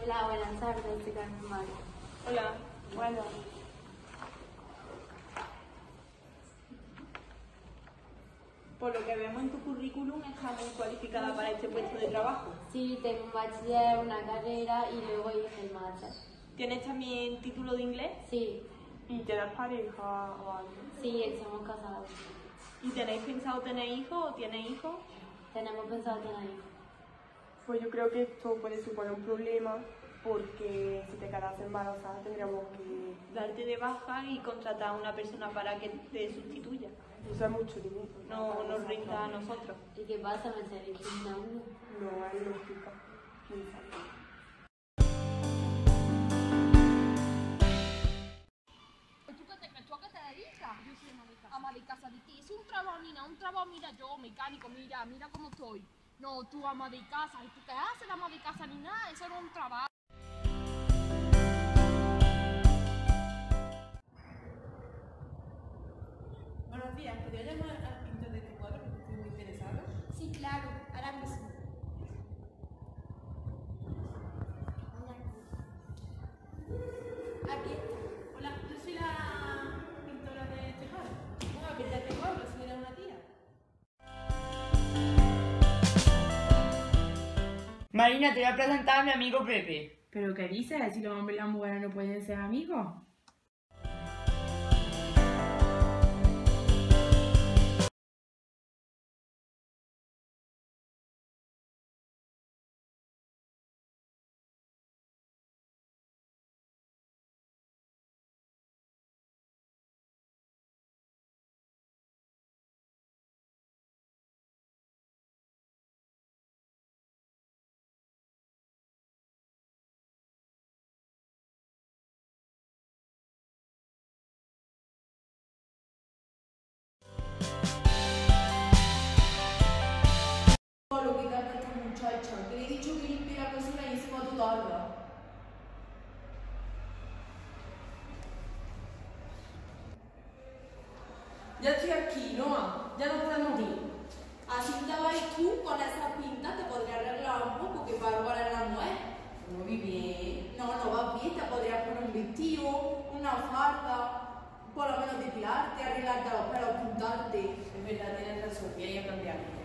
Hola, buenas tardes, soy Carmen Mario. Hola. Bueno, Por lo que vemos en tu currículum, estás muy cualificada para este puesto de trabajo. sí, tengo un bachiller, una carrera y luego hice el máster. ¿Tienes también título de inglés? Sí, ¿Y tienes pareja o algo? sí, estamos casados. ¿Y tenéis pensado tener hijos o tienes hijos? Tenemos pensado tener hijos. Pues yo creo que esto puede suponer un problema porque si te quedas embarazada tendríamos que... Darte de baja y contratar a una persona para que te sustituya. Eso es mucho dinero. No nos rinda a nosotros. ¿Y qué pasa? ¿Me estáis discriminando? No hay lógica. ¿Tú qué te crees? ¿Tú a qué te dedicas? Yo soy ama de casa de ti. Es un trabajo, Nina, un trabajo, mira yo, mecánico, mira cómo estoy. No, tú ama de casa. ¿Y tú qué haces, ama de casa ni nada? Eso no es un trabajo. Buenos días, ¿podría llamar al pintor de este cuadro porque estoy muy interesada? Sí, claro, ahora mismo. Aquí. Hola, yo soy la pintora de este cuadro. Vengo a pintar este cuadro, si eres una tía. Marina, te voy a presentar a mi amigo Pepe. ¿Pero qué dices? Si los hombres y las mujeres no pueden ser amigos. Lo que tarda esta muchacha, que le he dicho que limpie la cocina y encima tú tardas. Ya estoy aquí, Noa, ya no podemos ir. Así estabas tú con esas pintas, te podría arreglar un poco, que para algo era la mujer. No vi bien, no vas bien, te podrías poner un vestido, una farda, por lo menos depilarte, arreglarte los pelos, pintarte. Es verdad, tienes razón, voy a ir a cambiarme.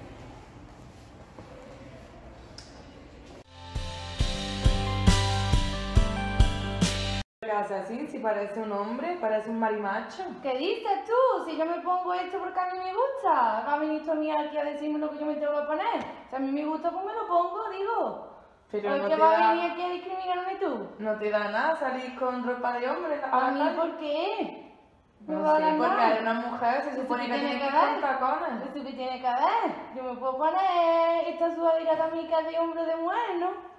¿Qué hace así? Si parece un hombre, parece un marimacho. ¿Qué dices tú? Si yo me pongo esto porque a mí me gusta. ¿Va a venir tú a mí aquí a decirme lo que yo me tengo que poner? Si a mí me gusta, pues me lo pongo, digo. Pero ¿Por no qué te va a da, venir aquí a discriminarme tú? no te da nada salir con ropa de hombre. ¿A mí por qué? No va a sé, dar porque nada. eres una mujer, se supone que tiene que ir con tacones. ¿Esto qué tiene que ver? Yo me puedo poner esta sudadera también que es de hombre o de mujer, ¿no?